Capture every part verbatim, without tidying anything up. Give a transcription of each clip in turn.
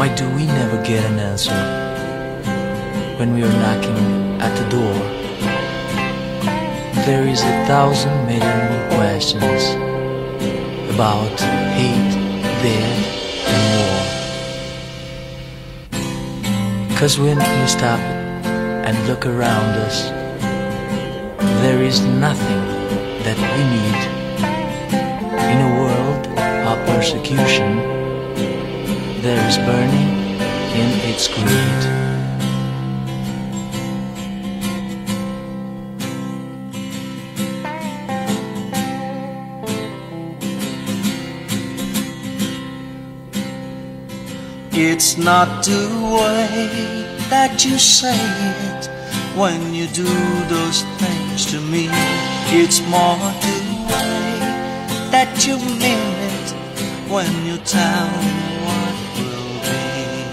Why do we never get an answer when we are knocking at the door? There is a thousand million questions about hate, death, and war. 'Cause when we stop and look around us, there is nothing that we need. In a world of persecution, there is burning in its greed. It's not the way that you say it when you do those things to me. It's more the way that you mean it when you tell me what will be.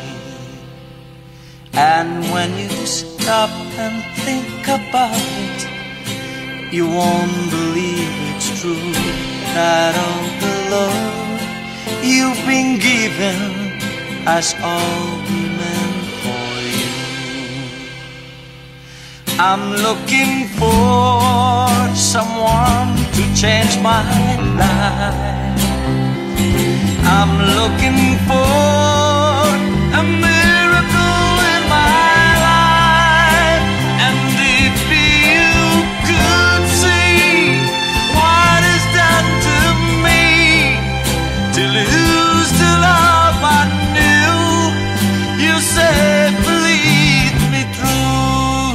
And when you stop and think about it, you won't believe it's true, that all the love you've been given has all been meant for you. I'm looking for someone to change my life. I'm looking for a miracle in my life. And if you could see what is done to me, to lose the love I knew, you said bleed me through.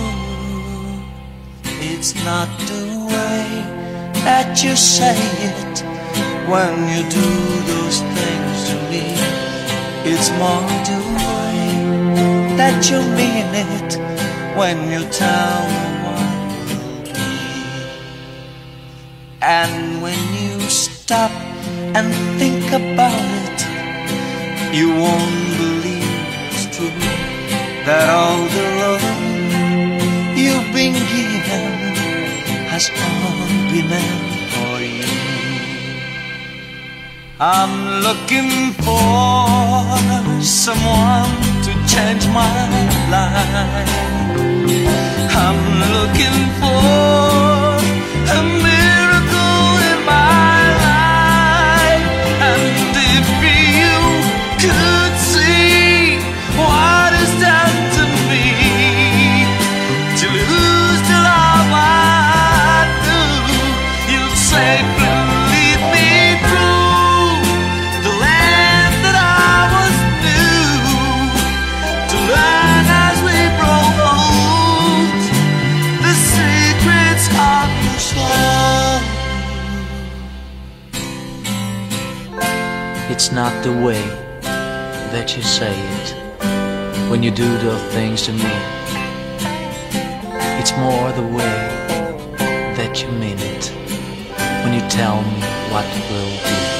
It's not the way that you say it when you do those things to me. It's more the way that you mean it when you tell me what will be. And when you stop and think about it, you won't believe it's true, that all the love you've been given has all been meant for you. I'm looking for someone to change my life. I'm looking for a miracle in my life. And if you could see what is done to me, to lose the love I knew, you'd safely lead me through the land that I was new, to learn as we grow old the secrets of your soul. It's not the way that you say it when you do those things to me. It's more the way that you mean it when you tell me what will be.